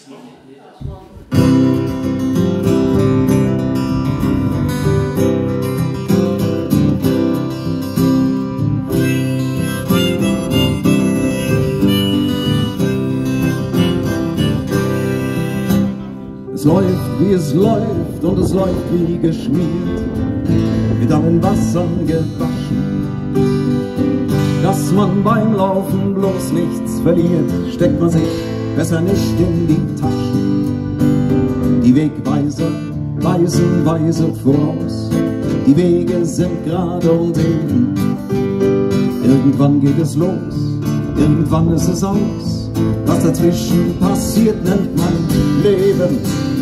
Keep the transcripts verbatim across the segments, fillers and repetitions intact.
Es läuft, wie es läuft, und es läuft wie geschmiert, mit allen Wassern gewaschen. Dass man beim Laufen bloß nichts verliert, steckt man sich besser nicht in die Taschen. Die Wegweiser weisen weise voraus, die Wege sind gerade und eben. Irgendwann geht es los, irgendwann ist es aus. Was dazwischen passiert, nennt man Leben.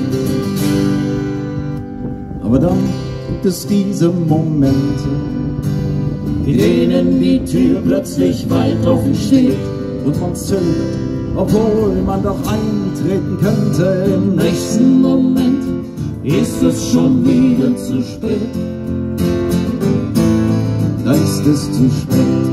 Aber dann gibt es diese Momente, in denen die Tür plötzlich weit offen steht und man zögert, obwohl man doch eintreten könnte. Im nächsten Moment ist es schon wieder zu spät. Da ist es zu spät.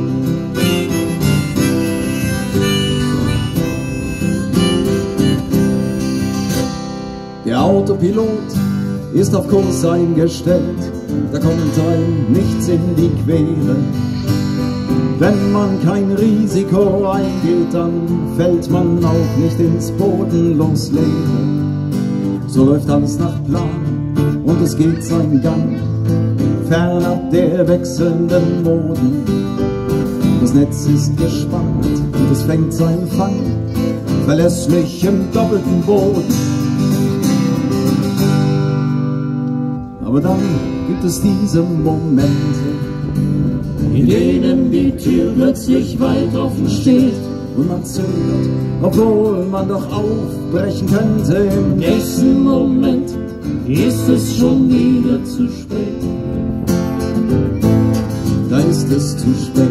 Der Autopilot ist auf Kurs eingestellt, da kommt einem nichts in die Quere. Wenn man kein Risiko eingeht, dann fällt man auch nicht ins bodenlos Leere. So läuft alles nach Plan und es geht seinen Gang, fernab der wechselnden Moden. Das Netz ist gespannt und es fängt seinen Fang, verlässlich im doppelten Boden. Aber dann gibt es diese Momente, in denen die Tür plötzlich weit offen steht und man zögert, obwohl man doch aufbrechen könnte. Im nächsten Moment ist es schon wieder zu spät. Da ist es zu spät.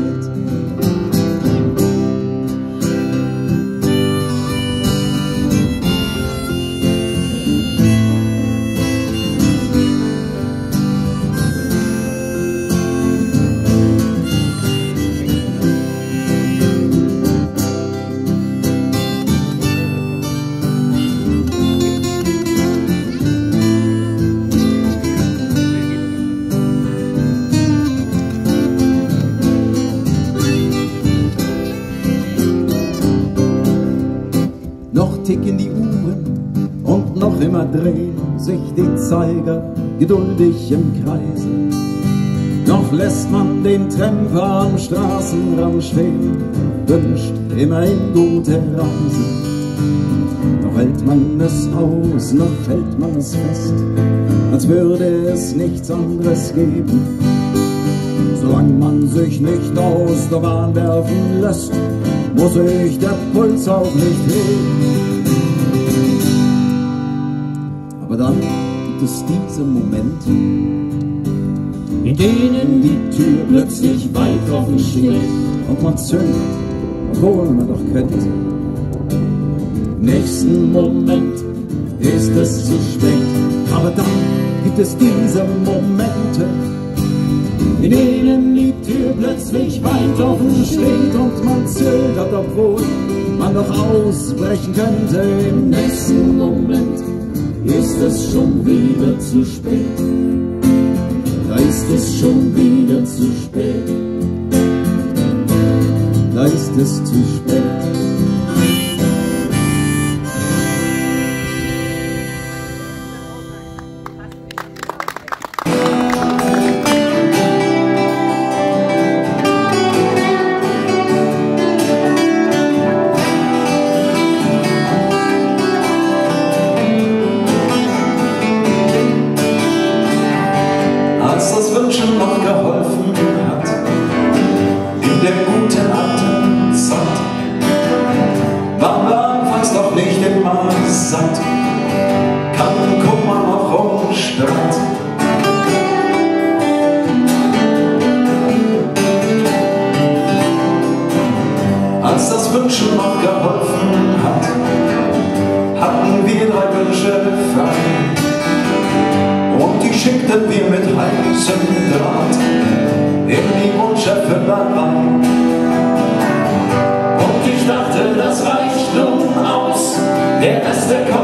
Ticken die Uhren und noch immer drehen sich die Zeiger geduldig im Kreise. Noch lässt man den Tremper am Straßenrand stehen, wünscht immerhin gute Reise. Noch hält man es aus, noch hält man es fest, als würde es nichts anderes geben. Solange man sich nicht aus der Bahn werfen lässt, muss sich der Puls auch nicht heben. Aber dann gibt es diese Momente, in denen die Tür plötzlich weit offen steht und man zögert, obwohl man doch könnte. Im nächsten Moment ist es zu spät. Aber dann gibt es diese Momente, in denen die Tür plötzlich weit offen steht und man zögert, obwohl man doch ausbrechen könnte. Im nächsten Moment ist es schon wieder zu spät. Da ist es schon wieder zu spät. Da ist es zu spät. Als das Wünschen noch geholfen hat, in der guten alten Zeit, waren wir anfangs doch nicht immer satt, kann Kummer noch um Streit. Als das Wünschen noch geholfen hat, hatten wir drei Wünsche frei. Und die schickten wir mit heißem Draht in die Wunscherfüllerei. Und ich dachte, das reicht nun aus, der Rest der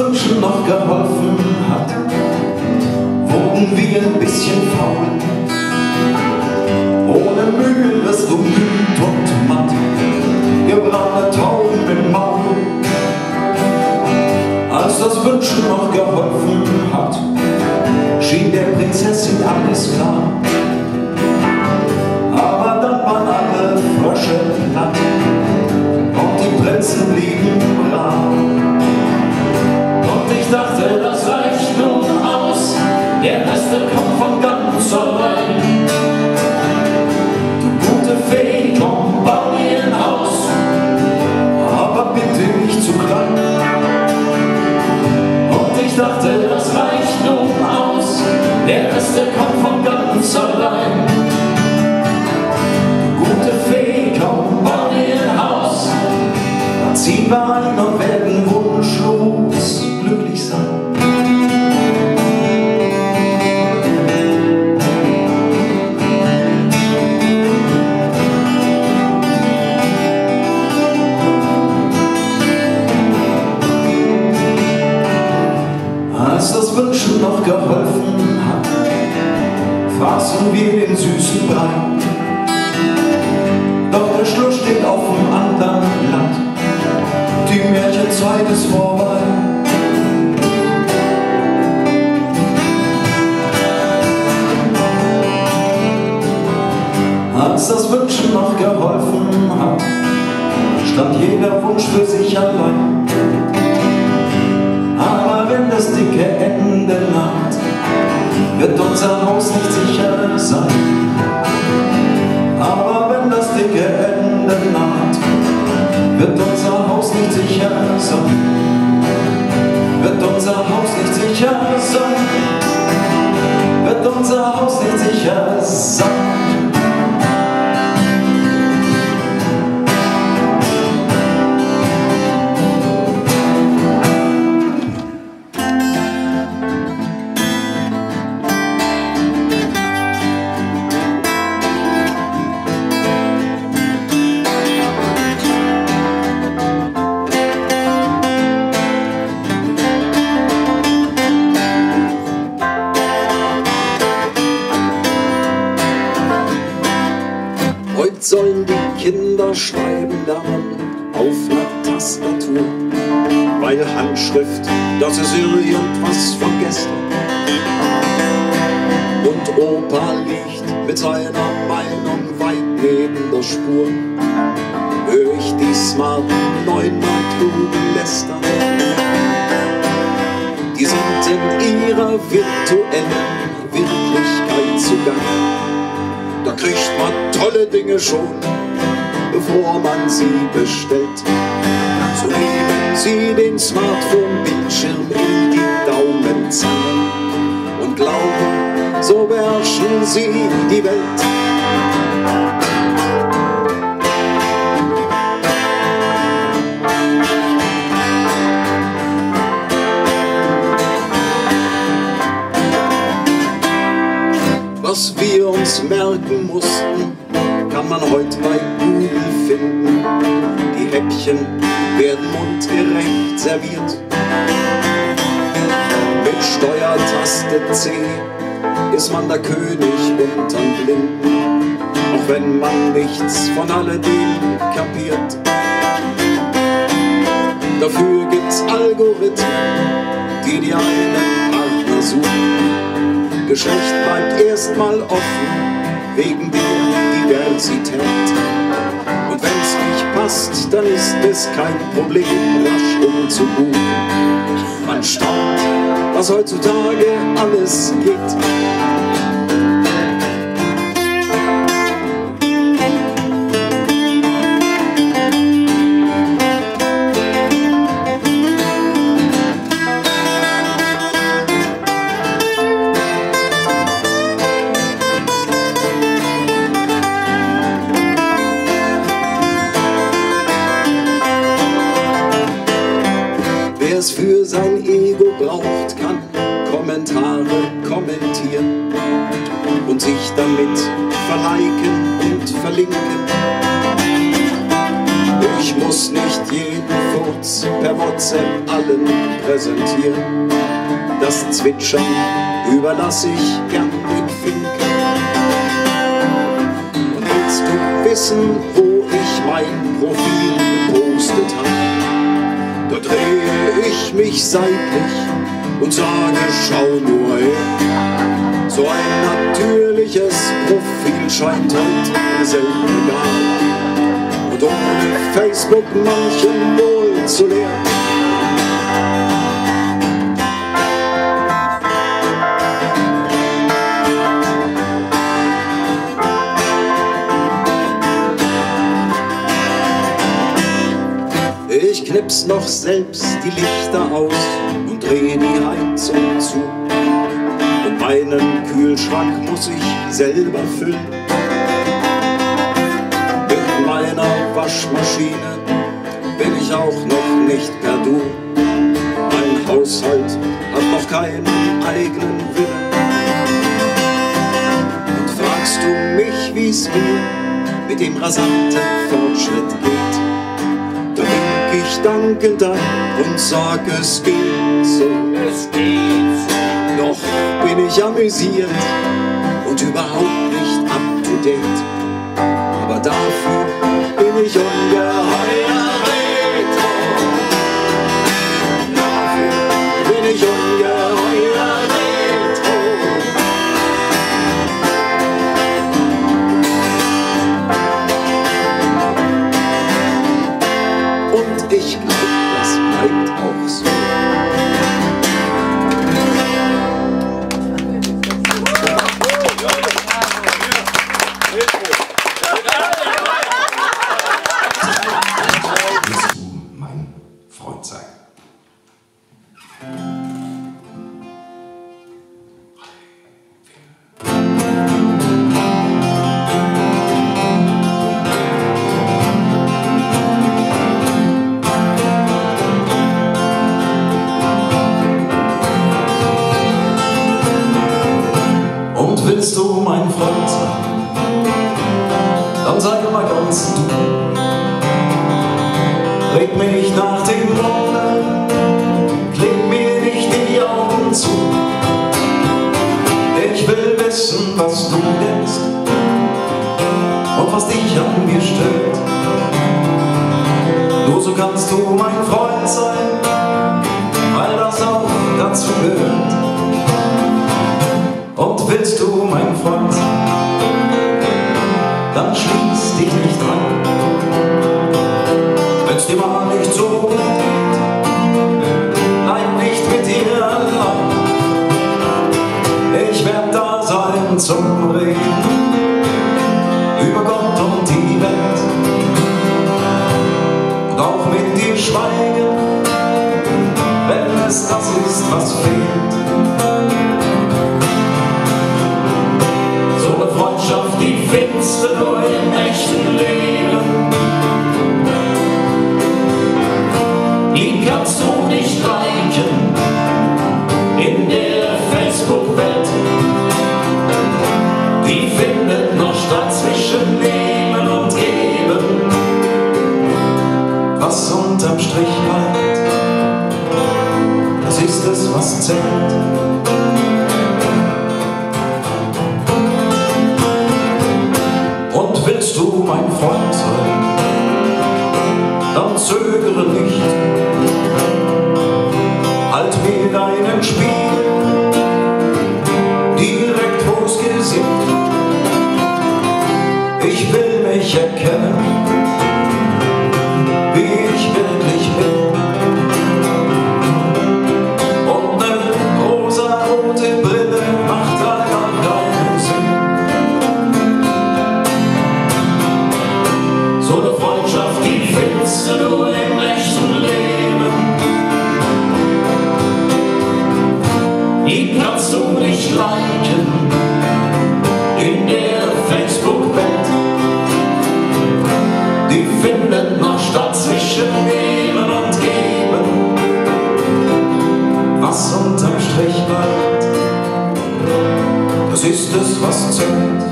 Wünschen noch geholfen hat, wurden wir ein bisschen faul. Ohne Mühe wirst du müd und matt, gebratene Tauben im Maul. Als das Wünschen noch geholfen hat, schien der Prinzessin alles klar. Aber dann waren alle Frösche platt und die Prinzen blieben brav. Und ich dachte, das reicht nun aus, der Rest kommt von ganz allein. Du gute Fee, komm, bau mir ein Haus, aber bitte nicht zu klein. Und ich dachte, das reicht nun aus, der Rest kommt von ganz allein. Du gute Fee, komm, bau mir ein Haus, dann ziehen wir ein und werden wunschlos glücklich sein. Als das Wünschen noch geholfen hat, fraßen wir den süßen Brei. Doch der Schluss steht auf dem anderen Blatt, die Märchenzeit ist vorbei. Als das Wünschen noch geholfen hat, stand jeder Wunsch für sich allein. Aber wenn das dicke Ende naht, wird unser Haus nicht sicher sein. Aber wenn das dicke Ende naht, wird unser Haus nicht sicher sein. Wird unser Haus nicht sicher sein. Wird unser Haus nicht sicher sein. Heute sollen die Kinder schreiben lernen auf einer Tastatur, weil Handschrift, das ist irgendwas von gestern. Und Opa liegt mit seiner Meinung weit neben der Spur, hör ich die smarten neunmal klugen lästern. Die sind in ihrer virtuellen Wirklichkeit zugange. Da kriegt man tolle Dinge schon, bevor man sie bestellt. So nehmen sie den Smartphone-Bildschirm in die Daumenzange und glauben, so beherrschen sie die Welt. Was wir uns merken mussten, kann man heute bei Google finden. Die Häppchen werden mundgerecht serviert. Mit Steuertaste C ist man der König unterm Blinden, auch wenn man nichts von alledem kapiert. Dafür gibt's Algorithmen, die dir einen Partner suchen. Geschlecht bleibt erstmal offen, wegen der Diversität. Und wenn's nicht passt, dann ist es kein Problem, rasch umzubuchen. Man staunt, was heutzutage alles geht. Wer es für sein Ego braucht, kann Kommentare kommentieren und sich damit verliken und verlinken. Ich muss nicht jeden Furz per WhatsApp allen präsentieren. Das Zwitschern überlasse ich gern den Finken. Und willst du wissen, wo ich mein Profil gepostet habe? Da drehe ich mich seitlich und sage, schau nur her. So ein natürliches Profil scheint heute selten egal. Und ohne Facebook manchen wohl zu lehren. Ich knips noch selbst die Lichter aus und dreh die Heizung zu. Und meinen Kühlschrank muss ich selber füllen. Mit meiner Waschmaschine bin ich auch noch nicht per Du. Mein Haushalt hat noch keinen eigenen Willen. Und fragst du mich, wie's mir mit dem rasanten Fortschritt geht, da wink ich dankend ab und sag, es geht so. Es geht so. Doch bin ich amüsiert und überhaupt nicht up to date. Aber dafür bin ich ungeheuer retro. Dafür bin ich ungeheuer retro. Und ich glaub, das bleibt auch so. Und willst du mein Freund sein, dann sei mal ganz du. Leg mich nach dem Munde, kleb mir nicht die Augen zu. Ich will wissen, was du denkst und was dich an mir stört. Nur so kannst du mein Freund sein, weil das auch dazu gehört. Und willst du mein Freund sein, dann schließ dich nicht an. Wenn's dir mal nicht so gut geht, bleib nicht mit dir allein. Ich werd da sein zum Reden über Gott und die Welt. Und auch mit dir schweigen, wenn es das ist, was fehlt. Freundschaft, die findest du nur im echten Leben. Die kannst du nicht liken in der Facebook-Welt. Die findet noch statt zwischen Nehmen und Geben. Was unterm Strich bleibt, das ist es, was zählt. Willst du mein Freund sein, dann zögere nicht. Halt mir deinen Spiegel direkt vors Gesicht. Ich will mich erkennen, wie ich wirklich bin. Und eine rosa-rote Brille macht leider keinen Sinn. So eine Freundschaft, die findest du nur im echten Leben. Die kannst du nicht liken in der Facebook-Welt. Die findet noch statt zwischen Nehmen und Geben. Was unterm Strich bleibt, das ist es, was zählt.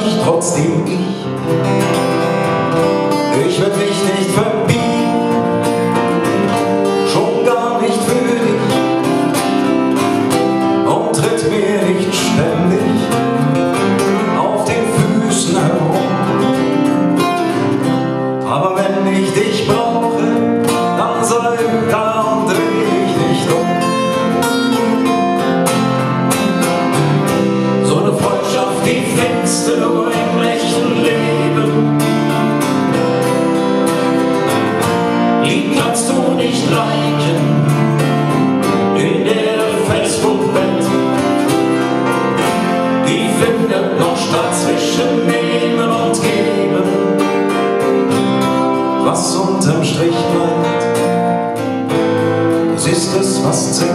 ich trotzdem ich. Ich werd mich nicht verbiegen, schon gar nicht für dich, und tritt mir nicht ständig auf den Füßen herum. Aber wenn ich dich brauche, dann sei da und dreh dich nicht um. So eine Freundschaft, die findest du nur im echten Leben. Die kannst du nicht liken in der Facebook-Welt. Die findet noch statt zwischen Nehmen und Geben. Was unterm Strich bleibt, das ist es, was zählt.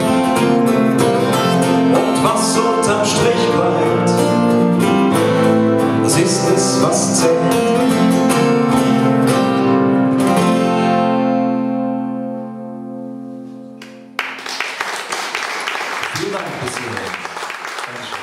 Und was unterm Strich bleibt, das ist es, was zählt. Vielen Dank bis hierhin.